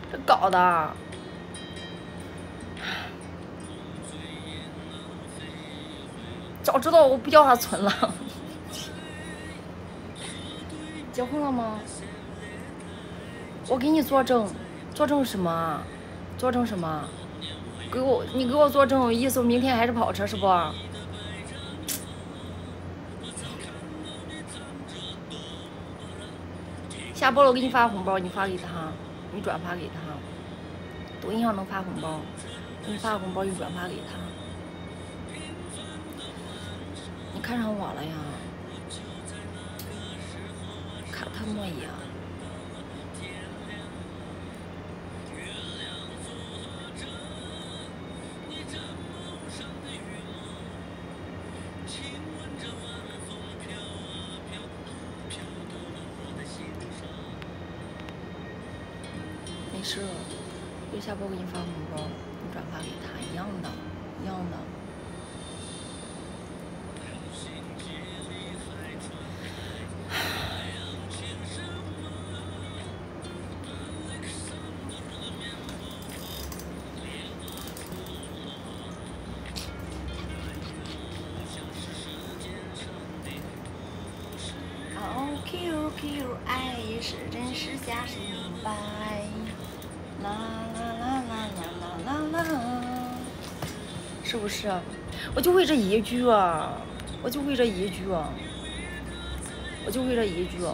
这搞的。早知道我不叫他存了。结婚了吗？我给你作证，作证什么？作证什么？你给我作证，意思我明天还是跑车是不？下播了我给你发红包，你发给他，你转发给他。抖音上能发红包，给你发个红包，你转发给他。你看上我了呀？看他莫呀！没事，就下播给你发红包，你转发给他，一样的，一样的。QQ 爱是真是假是明白，啦啦啦啦啦啦啦啦，是不是？我就会这一句啊，我就会这一句啊，我就会这一句啊。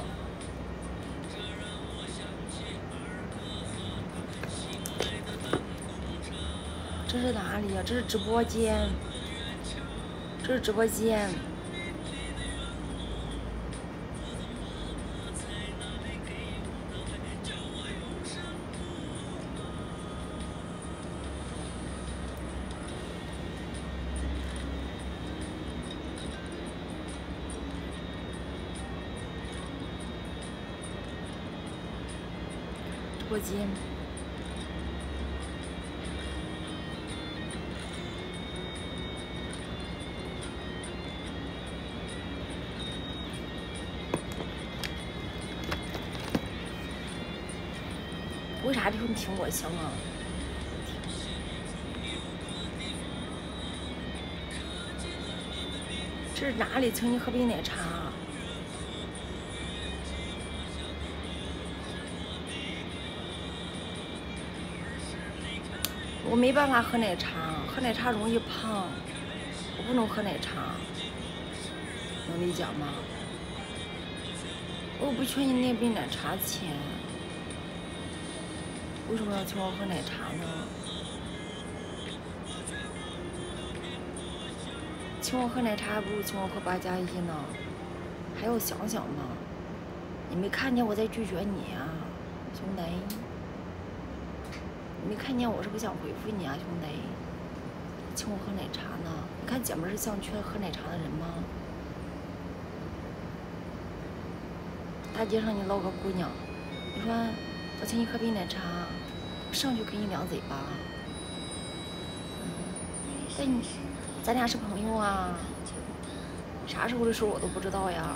这是哪里呀？这是直播间，这是直播间。直播间。为啥这种苹果香啊？这是哪里？请你喝杯奶茶。我没办法喝奶茶，喝奶茶容易胖，我不能喝奶茶，能理解吗？我不缺你那杯奶茶钱，为什么要请我喝奶茶呢？请我喝奶茶还不如请我喝8+1呢，还要想想呢。你没看见我在拒绝你啊，兄弟？你没看见我是不想回复你啊，兄弟？请我喝奶茶呢？你看姐们是像缺喝奶茶的人吗？大街上你捞个姑娘，你说我请你喝杯奶茶，上去给你两嘴巴。但你咱俩是朋友啊，啥时候的事我都不知道呀。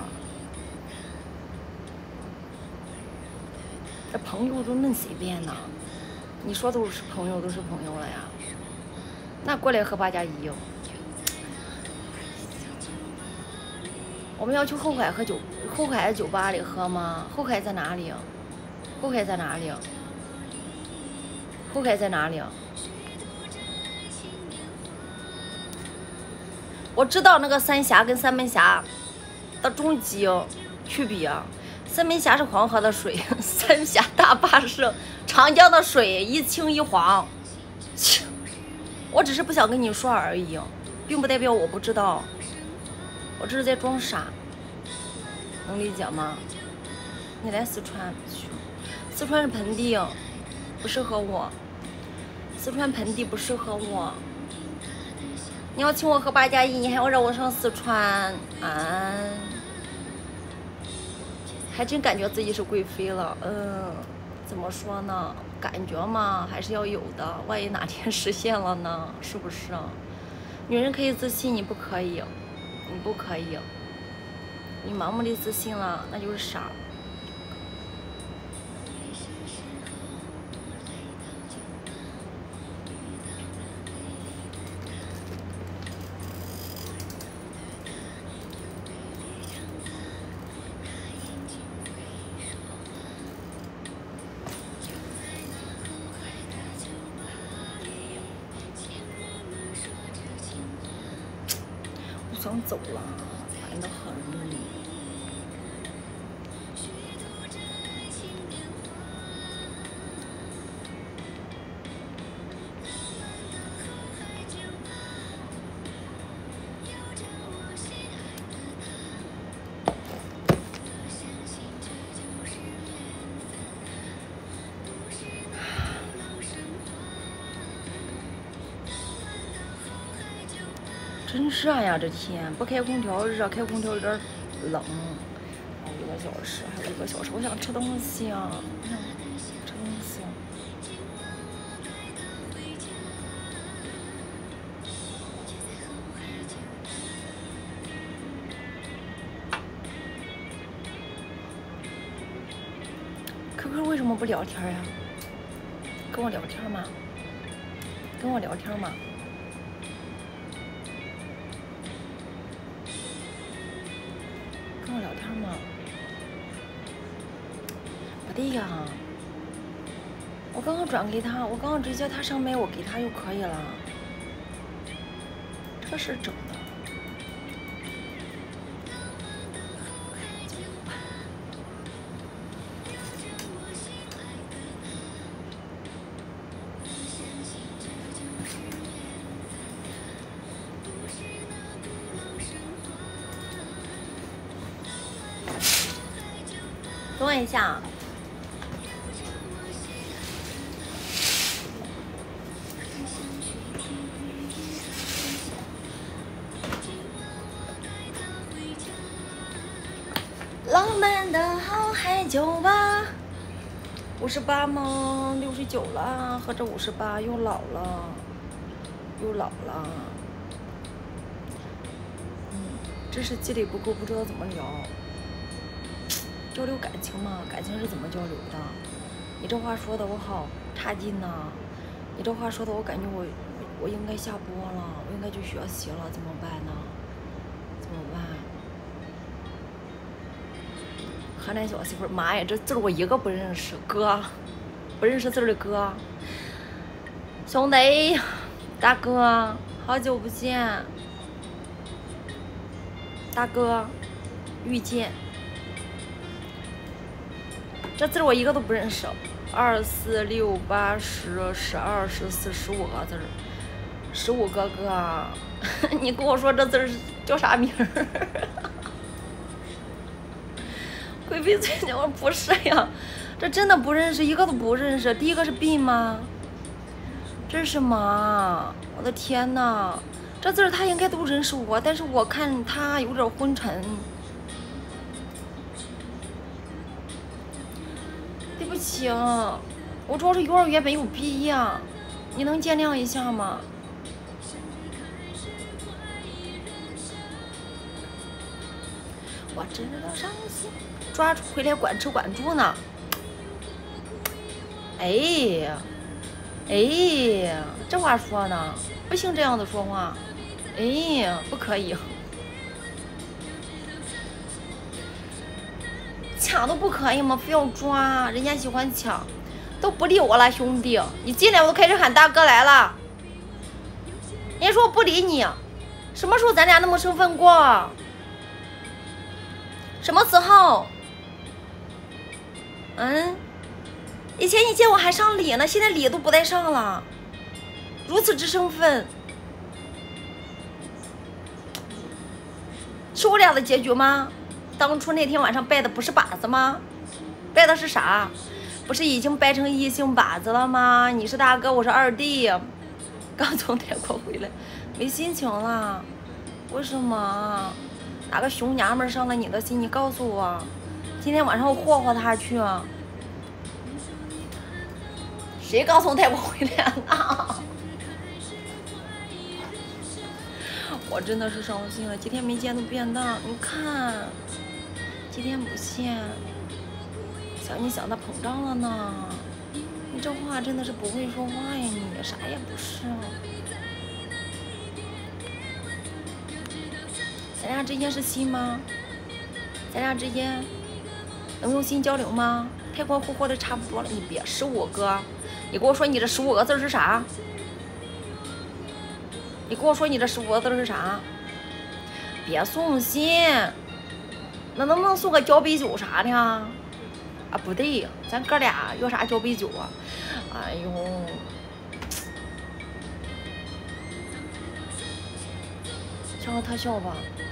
这朋友都恁随便呢，你说都是朋友，都是朋友了呀。那过来喝8+1。我们要去后海喝酒，后海酒吧里喝吗？后海在哪里？后海在哪里？后海在哪里？我知道那个三峡跟三门峡的终极区别。三门峡是黄河的水，三峡大坝是长江的水，一清一黄。我只是不想跟你说而已，并不代表我不知道。我这是在装傻，能理解吗？你来四川，四川是盆地，不适合我。四川盆地不适合我。你要请我喝8+1，你还要让我上四川啊？还真感觉自己是贵妃了，怎么说呢？感觉嘛，还是要有的。万一哪天实现了呢？是不是？女人可以自信，你不可以，你不可以。你盲目的自信了，那就是傻。 想走了，烦得很。真热呀！这天不开空调热，开空调有点冷。还有1个小时，还有1个小时，我想吃东西啊！吃东西。QQ 为什么不聊天呀？跟我聊天吗？跟我聊天吗？跟我聊天吗？不对呀，我刚刚转给他，我刚刚直接他上麦，我给他就可以了。这是整的。等我一下。浪漫的好海酒吧，58吗？69了，合着58又老了，又老了。知识积累不够，不知道怎么聊。交流感情嘛，感情是怎么交流的？你这话说的我好差劲呐！你这话说的我感觉我应该下播了，我应该去学习了，怎么办呢？怎么办？河南小媳妇，妈呀，这字我一个不认识，哥，不认识字的哥，兄弟，大哥，好久不见，大哥，遇见。这字我一个都不认识，2、4、6、8、10、12、14、15个字，15个哥，你跟我说这字叫啥名儿？鬼闭嘴！我不是呀，这真的不认识，一个都不认识。第一个是 B 吗？这是什么？我的天哪！这字他应该都认识我，但是我看他有点昏沉。对不起啊，我主要是幼儿园没有毕业，你能见谅一下吗？我知道伤心，抓住回来管吃管住呢。哎，这话说呢，不行这样子说话，哎，不可以。抢都不可以吗？非要抓，人家喜欢抢，都不理我了，兄弟，你进来我都开始喊大哥来了。人家说我不理你，什么时候咱俩那么生分过？什么时候？以前你见我还上礼呢，现在礼都不带上了，如此之生分，是我俩的结局吗？当初那天晚上拜的不是把子吗？拜的是啥？不是已经掰成异性把子了吗？你是大哥，我是二弟，刚从泰国回来，没心情了。为什么？哪个熊娘们伤了你的心？你告诉我，今天晚上我霍霍他去。谁刚从泰国回来呢？我真的是伤心了，几天没见都变大，你看。几天不见，想你想的膨胀了呢。你这话真的是不会说话呀，你啥也不是。咱俩之间是心吗？咱俩之间能用心交流吗？太过霍霍的差不多了，你别15哥，你给我说你这15个字是啥？你给我说你这15个字是啥？ 别送信，那能不能送个交杯酒啥的啊？啊，不对呀，咱哥俩要啥交杯酒啊？哎呦，上个特效吧。